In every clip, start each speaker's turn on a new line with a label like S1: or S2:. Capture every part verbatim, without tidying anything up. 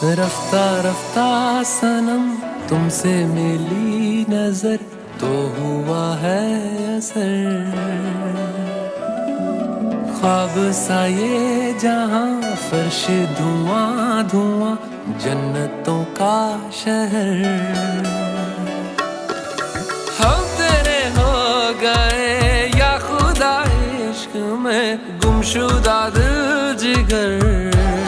S1: रफ्ता रफ्ता सनम तुमसे मिली नजर तो हुआ है असर। ख्वाब सा ये जहां फर्श धुआं धुआं जन्नतों का शहर। हम तेरे हो गए या खुदा इश्क में गुमशुदा दिल जिगर।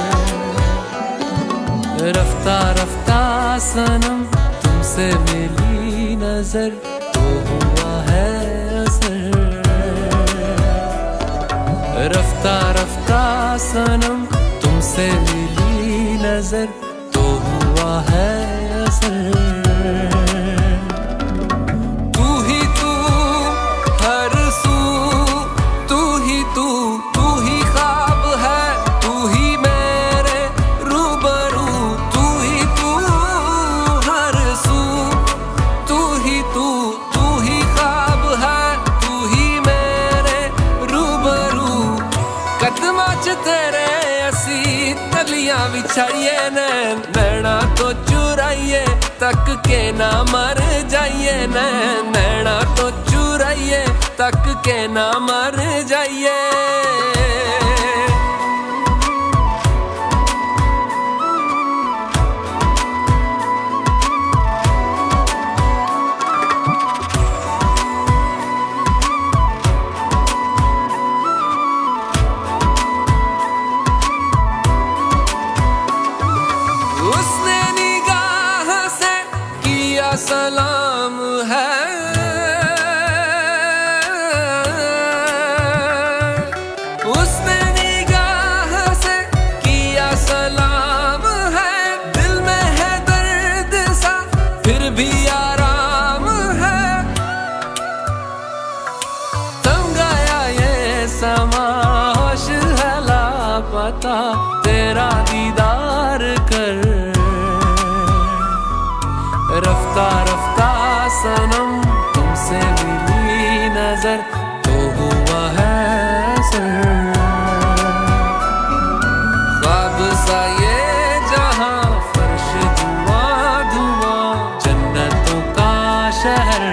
S1: रफ्ता रफ्ता सनम तुमसे मिली नजर तो हुआ है असर। रफ्ता रफ्ता सनम तुमसे मिली नजर तो हुआ है असर। तू ही तू हर सू, तू ही तू, तू ही ख्वाब है, तू ही मेरे रूबरू। तू ही तू हर सू, तू ही तू, तू ही ख्वाब है, तू ही मेरे रूबरू। कदमां च तेरे असी तलियां बिछाइए नैन नैना तो चुराइए तक के ना मर जाइए। नैन नैना तो चुराइए तक के ना मर जाइए। उसने निगाह से किया सलाम है, उसने निगाह से किया सलाम है। दिल में है दर्द सा फिर भी आराम है। तंग आया ये समा होश है लापता तेरा दीदार कर। रफ्ता रफ्ता सनम तुमसे मिली नजर तो हुआ है असर। ख्वाब सा ये जहां फर्श धुआं धुआं जन्नतों का शहर।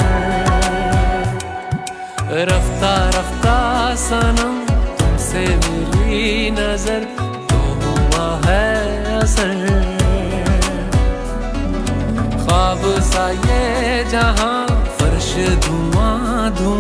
S1: रफ्ता रफ्ता सनम तुमसे मिली नजर तो हुआ है असर। ख्वाब सा ये जहां फर्श धुआं धुआं